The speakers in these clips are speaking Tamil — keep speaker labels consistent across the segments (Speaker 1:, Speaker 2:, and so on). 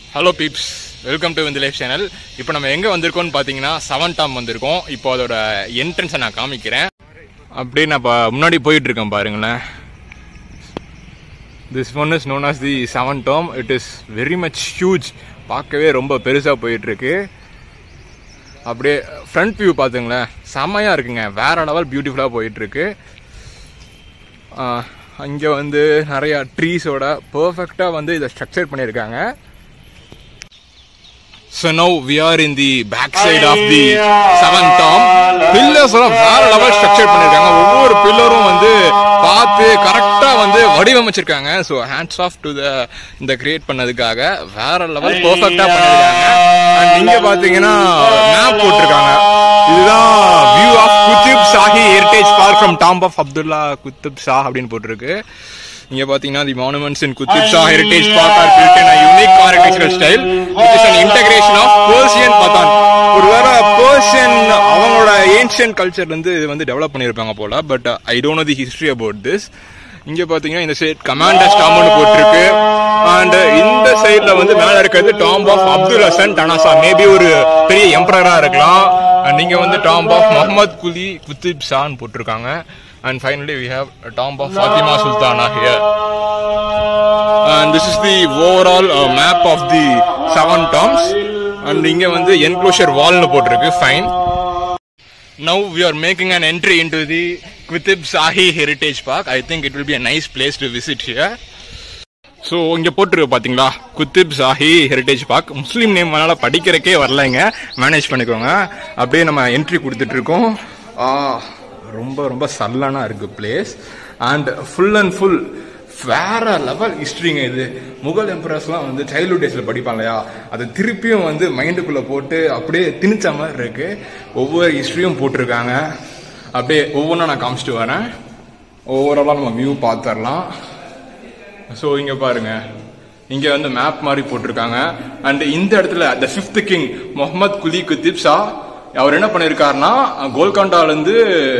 Speaker 1: Hello peeps, welcome to the live channel. இப்போ நம்ம எங்க வந்திருக்கோம்னு பாத்தீங்கன்னா 7 டாம் வந்திருக்கோம். இப்போ அதோட என்ட்ரன்ஸ் நான் காமிக்கிறேன். அப்படியே நான் முன்னாடி போயிட்டு இருக்கேன் பாருங்களேன். This one is known as the 7 tomb. It is very much huge. பார்க்கவே ரொம்ப பெருசா போயிட்டு இருக்கு. அப்படியே ஃப்ரண்ட் வியூ பாத்துங்களேன். செமையா இருக்குங்க. வேற லெவல் பியூட்டிஃபுல்லா போயிட்டு இருக்கு. அங்க வந்து நிறைய ட்ரீஸோட பெர்ஃபெக்ட்டா வந்து இத ஸ்ட்ரக்சர் பண்ணிருக்காங்க. So now we are in the back side of the 7th tomb. Pillars are வேற லெவல் ஸ்ட்ரக்சர் பண்ணிருக்காங்க. ஒவ்வொரு பில்லரும் வந்து பார்த்து கரெக்ட்டா வந்து வடிவமைச்சிருக்காங்க. So hands off to இந்த கிரியேட் பண்ணதுக்காக வேற லெவல் பெர்ஃபெக்ட்டா பண்ணிருக்காங்க. and இங்க பாத்தீங்கன்னா மேப் போட்டுருக்காங்க. இதுதான் view of Qutub Shahi Heritage Park from Tomb of Abdullah Qutb Shah அப்படினு போட்டுருக்கு. இங்க பாத்தீங்கன்னா the monuments in Qutub Shahi Heritage Park are built in a unique architectural style which is an integration of Persian Pathan. ஒருவேள Persian அவங்களோட ancient culture இருந்து இது வந்து டெவலப் பண்ணிருப்பாங்க போல. but I don't know the history about this. இங்க பாத்தீங்கன்னா இந்த சைடு கமாண்டர்ஸ் டாம்னு போட்டுருக்கு. and இந்த சைடுல வந்து மேல இருக்கிறது Tomb of Abdul Hasan Tanasa. Maybe ஒரு பெரிய எம்பரரா இருக்கலாம். நீங்க வந்து Tomb of Muhammad Quli Qutb Shah னு போட்டுருக்காங்க. And finally we have a tomb of Fatima Sultana here. And this is the overall map of the 7 tombs. And inga vandu enclosure wall nu potrukku. Fine. Now we are making an entry into the Qutub Shahi Heritage Park. I think it will be a nice place to visit here. So இங்க போட்டுருக்கு பாத்தீங்களா Qutub Shahi Heritage Park. Muslim name அதனால படிக்கிறக்கே வரலங்க. மேனேஜ் பண்ணிக்கோங்க. அப்படியே நம்ம என்ட்ரி கொடுத்துட்டு இருக்கோம். ரொம்ப ரொம்ப சல்லனா இருக்கு place. And full and full வேற லெவல் ஹிஸ்டரிங்க. இது முகல் எம்பரர்ஸ்லாம் வந்து சைல்ட்ஹுட் டேஸ்ல படிப்பாங்க இல்லையா, அதை திருப்பியும் வந்து மைண்டுக்குள்ள போட்டு அப்படியே திணிச்ச மாதிரி இருக்கு. ஒவ்வொரு ஹிஸ்டரியும் போட்டிருக்காங்க. அப்படியே ஒவ்வொன்றா நான் காமிச்சிட்டு வரேன். ஓவராலா நம்ம வியூ பார்த்துடலாம். ஸோ இங்க பாருங்க, இங்க வந்து மேப் மாதிரி போட்டிருக்காங்க. அண்ட் இந்த இடத்துல the 5th king Mohammed Quli Qutb Shah அவர் என்ன பண்ணிருக்காருன்னா கோல்கொண்டால இருந்து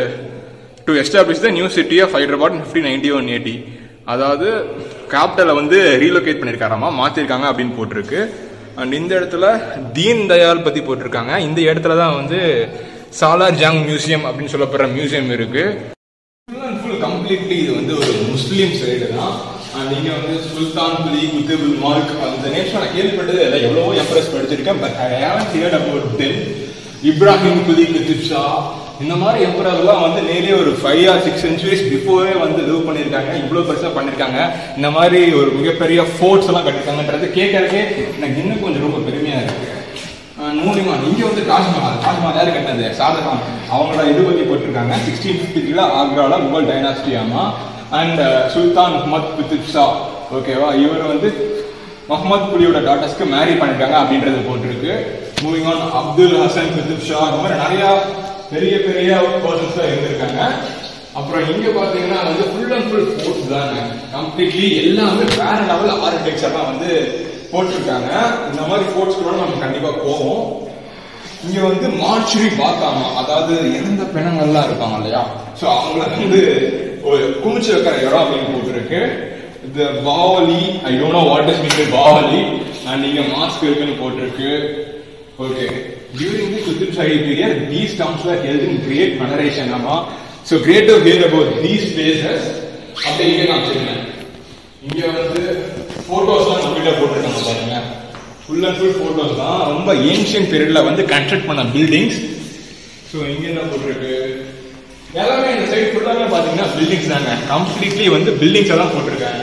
Speaker 1: to establish the new city of Hyderabad 1591-80. அதாவது கேபிட்டலை வந்து ரீலோகேட் பண்ணிருக்காராமா, மாத்திருக்காங்க அப்படின்னு போட்டிருக்கு. அண்ட் இந்த இடத்துல தீன் தயாள் பத்தி போட்டிருக்காங்க. இந்த இடத்துல தான் வந்து சாலார் ஜங் மியூசியம் அப்படின்னு சொல்லப்படுற மியூசியம் இருக்கு. ஃபுல் அண்ட் ஃபுல் கம்ப்ளீட்லி இது வந்து ஒரு முஸ்லீம் சைடு தான். அண்ட் இங்க வந்து சுல்தான் குலி குத்துப் மார்க் அந்த நேம்ஸ் நான் கேள்விப்பட்டது இல்லை. எவ்வளவோ எம்ப்ரஸ் படிச்சிருக்கேன். But I haven't heard about them. Ibrahim Quli Qutb Shah இந்த மாதிரி எம்பரர்லாம் வந்து நேரே ஒரு 5 or 6 centuries பிஃபோரே வந்து லிவ் பண்ணியிருக்காங்க. இவ்வளோ பெருசாக பண்ணியிருக்காங்க. இந்த மாதிரி ஒரு மிகப்பெரிய ஃபோர்ட்ஸ் எல்லாம் கட்டிருக்காங்கன்றது கேட்கறதுக்கே எனக்கு இன்னும் கொஞ்சம் ரொம்ப பெருமையாக இருக்கு. மூலிமா இங்கே வந்து தாஜ்மஹால் யார் கட்டினது? ஷாஜஹான். அவங்களோட இது பற்றி போட்டிருக்காங்க. 1653 ஆக்ராவில் முகல் டைனாஸ்டி ஆமா. அண்ட் சுல்தான் முகமது குத்துப் ஷா ஓகேவா, இவர் வந்து முகமது குலியோட டாட்டர்ஸ்க்கு மேரி பண்ணிருக்காங்க அப்படின்றது போட்டிருக்கு. மூவிங் ஆன் அப்துல் ஹசன் குத்துப் ஷா இந்த மாதிரி நிறைய பெரிய பெரிய பர்சன்ஸ் தான் இருந்திருக்காங்க. அப்புறம் இங்க பாத்தீங்கன்னா வந்து ஃபுல் அண்ட் ஃபுல் ஃபோர்ட்ஸ் தாங்க. கம்ப்ளீட்லி எல்லாமே வேற லெவல் ஆர்கிடெக்சர்லாம் வந்து போட்டிருக்காங்க. இந்த மாதிரி ஃபோர்ட்ஸ் கூட நம்ம கண்டிப்பா போவோம். இங்க வந்து மார்ச்சுரி பார்த்தாமா, அதாவது இறந்த பிணங்கள்லாம் இருப்பாங்க இல்லையா, ஸோ அவங்கள வந்து ஒரு குமிச்சு வைக்கிற இடம் அப்படின்னு போட்டிருக்கு. The Bahawali, I don't know what is meant by Bahawali. and இங்க மாஸ்க் இருக்குன்னு போட்டிருக்கு. Okay, during the Qutub Shahi period these tombs were held in great veneration ama. So great to hear about these places. அப்ப இங்க காமிச்சிருங்க. இங்க வந்து போட்டோஸ்லாம் நம்மகிட்ட போட்டிருக்காங்க பாருங்க. ஃபுல் அண்ட் ஃபுல் போட்டோஸ் தான். ரொம்ப ஏன்ஷியன்ட் பீரியட்ல வந்து கன்ஸ்ட்ரக்ட் பண்ண பில்டிங்ஸ். ஸோ இங்க என்ன போட்டிருக்கு, எல்லாமே இந்த சைடு ஃபுல்லாமே பாத்தீங்கன்னா பில்டிங்ஸ் தாங்க. கம்ப்ளீட்லி வந்து பில்டிங்ஸ் எல்லாம் போட்டிருக்காங்க.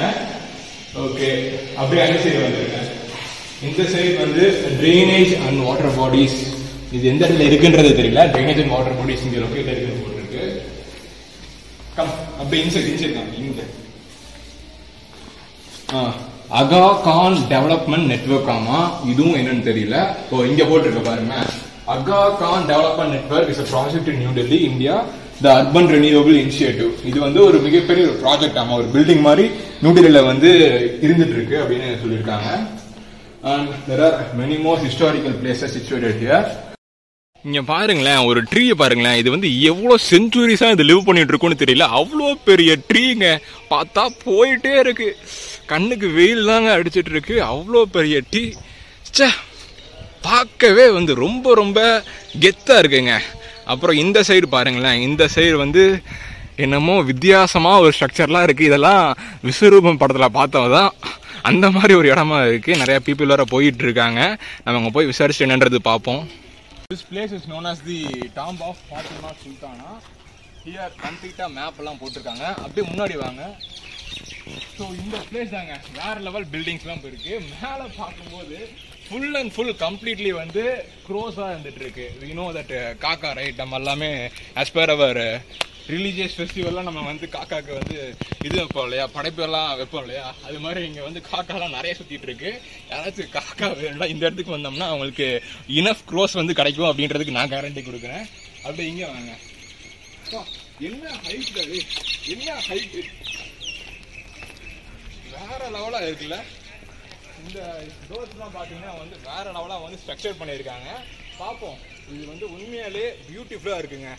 Speaker 1: ஓகே, அப்படியே அந்த சைடு வந்துருங்க. இந்த சைடு வந்து ட்ரைனேஜ் அண்ட் வாட்டர் பாடிஸ். இது எந்த இடத்துல இருக்குன்றது தெரியல. ட்ரைனேஜ் அண்ட் வாட்டர் பாடிஸ் இங்க லொகேட் இருக்குன்னு போட்டிருக்கு. கம் அப்படியே இன்சைட் தான். இங்க அகா கான் டெவலப்மெண்ட் நெட்வொர்க் ஆமா. இதுவும் என்னன்னு தெரியல. ஓ இங்க போட்டிருக்க பாருங்க. Aga Khan development network is a project in New Delhi, India. The Urban Renewable Initiative. இது வந்து ஒரு மிகப்பெரிய ஒரு ப்ராஜெக்ட் ஆமா. ஒரு பில்டிங் மாதிரி நியூ டெல்லியில வந்து இருந்துட்டு இருக்கு அப்படின்னு சொல்லியிருக்காங்க. And there are many more historical places situated here. இங்க பாருங்களேன், ஒரு ட்ரீ பாருங்களேன். இது வந்து எவ்வளவு செஞ்சுரிஸா இது லிவ் பண்ணிட்டு இருக்குன்னு தெரியல. அவ்வளோ பெரிய ட்ரீங்க. பார்த்தா போயிட்டே இருக்கு. கண்ணுக்கு வெயில் தாங்க அடிச்சிட்டு இருக்கு. அவ்வளோ பெரிய ட்ரீ. பார்க்கவே வந்து ரொம்ப ரொம்ப கெத்தாக இருக்குங்க. அப்புறம் இந்த சைடு பாருங்களேன், இந்த சைடு வந்து என்னமோ வித்தியாசமாக ஒரு ஸ்ட்ரக்சர்லாம் இருக்குது. இதெல்லாம் விஸ்வரூபம் படத்தில் பார்த்தவதான் அந்த மாதிரி ஒரு இடமா இருக்குது. நிறையா பீப்புள் வேறு போயிட்டு இருக்காங்க. நம்ம அங்கே போய் விசாரிச்சு என்னன்றது பார்ப்போம். This place is known as the tomb of Fatima Sultana. Here கம்ப்ளீட்டாக மேப்லாம் போட்டிருக்காங்க. அப்படியே முன்னாடி வாங்க. ஸோ இந்த பிளேஸ் தாங்க, வேறு லெவல் பில்டிங்ஸ்லாம் போயிருக்கு. மேலே பார்க்கும்போது ஃபுல் அண்ட் ஃபுல் கம்ப்ளீட்லி வந்து க்ரோஸாக இருந்துட்டு இருக்கு. வி நோ தட் காக்கா ரைட், நம்ம எல்லாமே ஆஸ் பர் அவர் ரிலீஜியஸ் ஃபெஸ்டிவல்லாம் நம்ம வந்து காக்காவுக்கு வந்து இது வைப்போம் இல்லையா, படைப்பெல்லாம் வைப்போம் இல்லையா, அது மாதிரி இங்கே வந்து காக்காலாம் நிறைய சுற்றிட்டு இருக்கு. யாராச்சும் காக்கா வேணும்னா இந்த இடத்துக்கு வந்தோம்னா அவங்களுக்கு இனஃப் க்ரோஸ் வந்து கிடைக்கும் அப்படின்றதுக்கு நான் கேரண்டி கொடுக்குறேன். அப்படியே இங்கே வாங்க. என்ன ஹைட், அது என்ன ஹைட்டு, வேற லெவலாக இருக்குல்ல. இந்த டோர்ஸ்லாம் பார்த்தீங்கன்னா வந்து வேற லெவலாக வந்து ஸ்ட்ரக்சர் பண்ணியிருக்காங்க. பார்ப்போம், இது வந்து உண்மையாலே பியூட்டிஃபுல்லாக இருக்குங்க.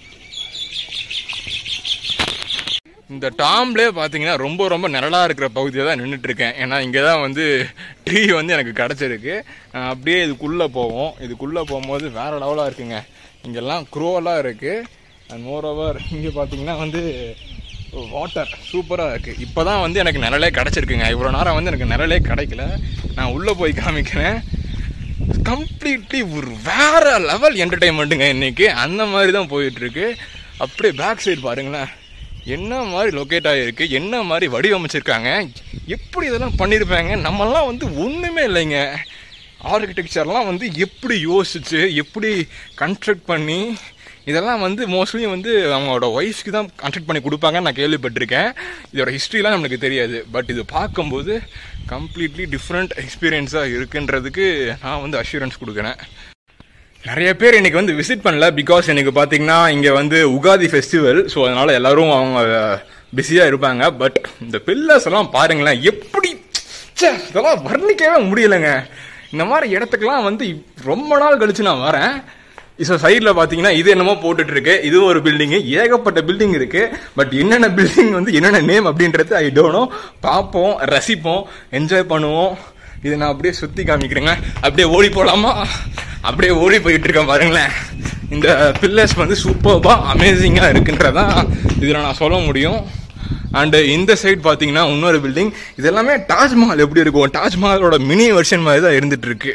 Speaker 1: இந்த டாம்லே பார்த்தீங்கன்னா ரொம்ப ரொம்ப நிழலாக இருக்கிற பகுதியை தான் நின்றுட்டு இருக்கேன். ஏன்னா இங்கே தான் வந்து ட்ரீ வந்து எனக்கு கிடச்சிருக்கு. அப்படியே இதுக்குள்ளே போவோம். இதுக்குள்ளே போகும்போது வேற லெவலாக இருக்குங்க. இங்கெல்லாம் க்ரோவெல்லாம் இருக்குது. அண்ட் மோரோவர் இங்கே பார்த்தீங்கன்னா வந்து வாட்டர் சூப்பராக இருக்குது. இப்போ தான் வந்து எனக்கு நிழலே கிடச்சிருக்குங்க. இவ்வளோ நேரம் வந்து எனக்கு நிழலே கிடைக்கல. நான் உள்ளே போய் காமிக்கிறேன். கம்ப்ளீட்லி ஒரு வேற லெவல் என்டர்டெயின்மெண்ட்டுங்க இன்னைக்கு. அந்த மாதிரி தான் போயிட்டுருக்கு. அப்படியே பேக் சைடு பாருங்களேன், என்ன மாதிரி லொக்கேட் ஆகிருக்கு, என்ன மாதிரி வடிவமைச்சிருக்காங்க, எப்படி இதெல்லாம் பண்ணியிருப்பாங்க. நம்மெல்லாம் வந்து ஒன்றுமே இல்லைங்க. ஆர்கிடெக்சர்லாம் வந்து எப்படி யோசிச்சு எப்படி கன்ஸ்ட்ரக்ட் பண்ணி இதெல்லாம் வந்து மோஸ்ட்லி வந்து அவங்களோட ஒய்ஃப்க்கு தான் கன்ஸ்ட்ரக்ட் பண்ணி கொடுப்பாங்கன்னு நான் கேள்விப்பட்டிருக்கேன். இதோட ஹிஸ்ட்ரிலாம் நம்மளுக்கு தெரியாது. பட் இது பார்க்கும்போது கம்ப்ளீட்லி டிஃப்ரெண்ட் எக்ஸ்பீரியன்ஸாக இருக்குன்றதுக்கு நான் வந்து அஷூரன்ஸ் கொடுக்குறேன். நிறைய பேர் இன்னைக்கு வந்து விசிட் பண்ணல. பிகாஸ் எனக்கு பார்த்தீங்கன்னா இங்கே வந்து உகாதி ஃபெஸ்டிவல். ஸோ அதனால் எல்லோரும் அவங்க பிஸியாக இருப்பாங்க. பட் இந்த பில்லர்ஸ் எல்லாம் பாருங்களேன், எப்படி இதெல்லாம் வர்ணிக்கவே முடியலைங்க. இந்த மாதிரி இடத்துக்கெல்லாம் வந்து ரொம்ப நாள் கழிச்சு நான் வரேன். ஸோ சைடில் பார்த்தீங்கன்னா இது என்னமோ போட்டுட்டு இருக்கு. இதுவும் ஒரு பில்டிங்கு, ஏகப்பட்ட பில்டிங் இருக்கு. பட் என்னென்ன பில்டிங் வந்து என்னென்ன நேம் அப்படின்றது ஐ டோன்ட் நோ. பார்ப்போம், ரசிப்போம், என்ஜாய் பண்ணுவோம். இதை நான் அப்படியே சுற்றி காமிக்கிறேங்க. அப்படியே ஓடி போகலாமா? அப்படியே ஓடி போயிட்டு இருக்கேன் பாருங்களேன். இந்த பில்லர்ஸ் வந்து சூப்பராக அமேசிங்காக இருக்குன்றதான் இதில் நான் சொல்ல முடியும். அண்டு இந்த சைட் பார்த்தீங்கன்னா இன்னொரு பில்டிங். இது எல்லாமே தாஜ்மஹால் எப்படி இருக்கும், தாஜ்மஹாலோட மினி வெர்ஷன் மாதிரி தான் இருந்துட்டு இருக்கு.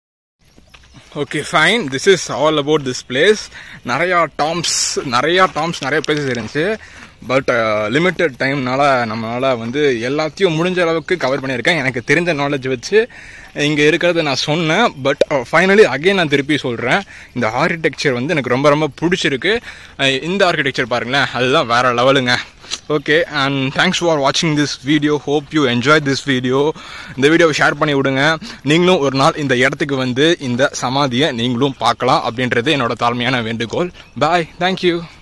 Speaker 1: Okay fine, this is all about this place. நிறையா டாம்ஸ் நிறைய பிளேசஸ் இருந்துச்சு. பட் லிமிட்டட் டைம்னால நம்மளால் வந்து எல்லாத்தையும் முடிஞ்ச அளவுக்கு கவர் பண்ணியிருக்கேன். எனக்கு தெரிஞ்ச நாலேஜ் வச்சு இங்கே இருக்கிறத நான் சொன்னேன். பட் ஃபைனலி அகெயின் நான் திருப்பி சொல்கிறேன், இந்த ஆர்கிடெக்சர் வந்து எனக்கு ரொம்ப ரொம்ப பிடிச்சிருக்கு. இந்த ஆர்கிடெக்சர் பாருங்களேன், அதுதான் வேறு லெவலுங்க. ஓகே, அண்ட் தேங்க்ஸ் ஃபார் வாட்சிங் this video. Hope you enjoy this video. இந்த வீடியோவை ஷேர் பண்ணி விடுங்க. நீங்களும் ஒரு நாள் இந்த இடத்துக்கு வந்து இந்த சமாதியை நீங்களும் பார்க்கலாம் அப்படின்றது என்னோட தாழ்மையான வேண்டுகோள். Bye, thank you.